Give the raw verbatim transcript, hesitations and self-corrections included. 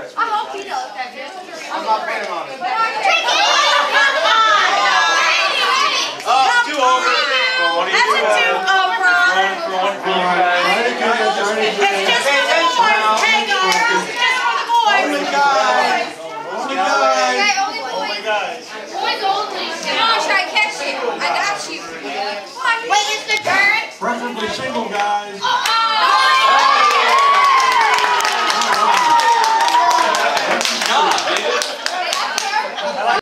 I hope he does that. I'm not betting on it. Oh, it's two over. So what do you do? That's a two over. One for one for you guys. It's just for the boys. Hey guys, it's just for the boys. Only guys. Only guys. Oh my guys. Boys only. Come on, try to catch you. I got you. Wait, it's the turn? Preferably single guys. Oh,